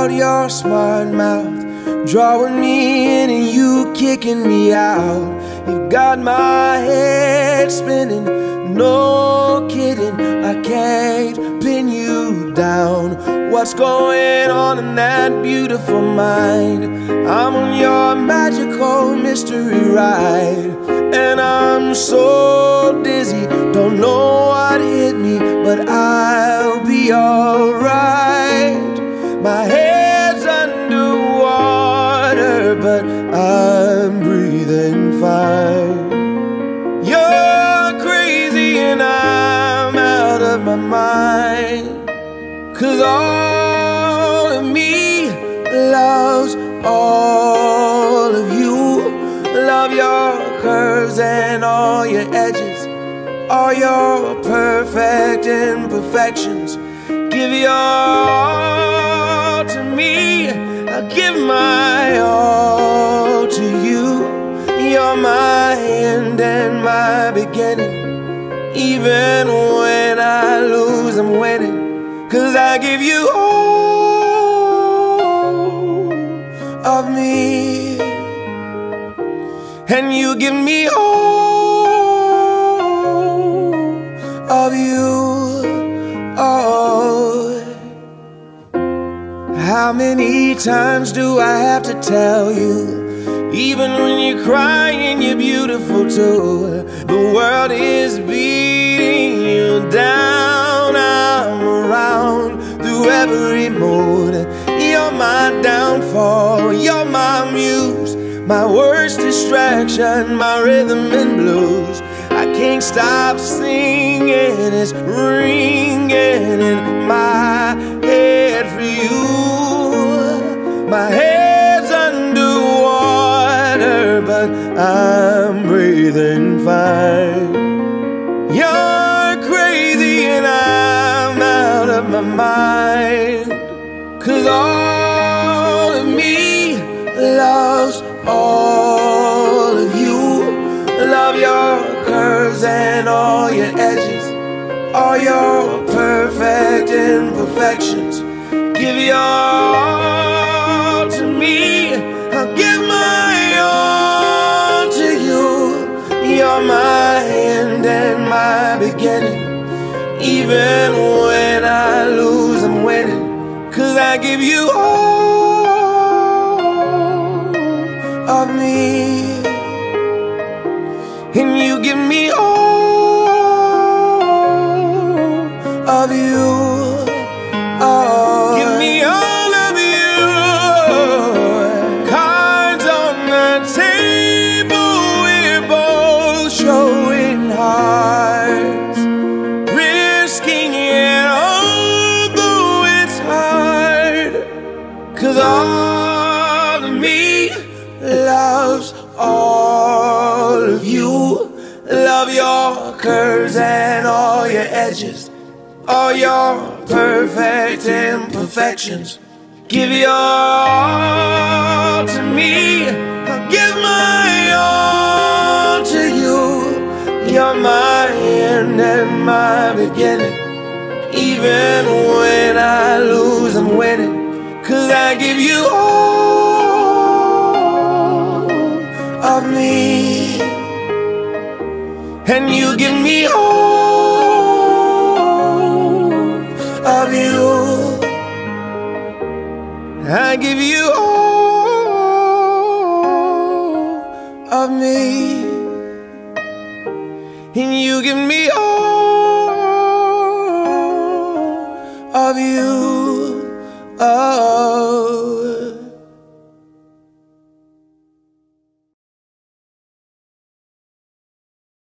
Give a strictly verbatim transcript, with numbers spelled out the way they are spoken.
about your smart mouth, drawing me in and you kicking me out. You got my head spinning, no kidding, I can't pin you down. What's going on in that beautiful mind? I'm on your magical mystery ride, and I'm so dizzy, don't know what hit me, but I'll be alright. My head's underwater, but I'm breathing fine. You're crazy and I'm out of my mind, 'cause all of me loves all of you. Love your curves and all your edges, all your perfect imperfections. Give your all to me, I'll give my all to you. You're my end and my beginning. Even when I lose, I'm winning, 'cause I give you all of me, and you give me all of you. Oh, how many times do I have to tell you? Even when you're crying, you're beautiful too. The world is beating you down. I'm around through every mood. You're my downfall, you're my muse, my worst distraction, my rhythm and blues. I can't stop singing, it's ringing in my head for you. My head's underwater, but I'm breathing fine. You're crazy and I'm out of my mind, 'cause all of me loves all of you. Love your curves and all your edges, all your perfect imperfections. Give your all to me, I'll give my all to you. You're my end and my beginning. Even when I lose, I'm winning, 'cause I give you all of me, and you give me all of you. Oh, give me all of you. Cards on the table, we're both showing hearts, risking it although it's hard, 'cause all of me loves all of you. Love your curves and all your edges, all your perfect imperfections. Give your all to me, I'll give my all to you. You're my end and my beginning. Even when I lose, I'm winning, 'cause I give you all of me, and you give me all of you. I give you all of me, and you give me all of you.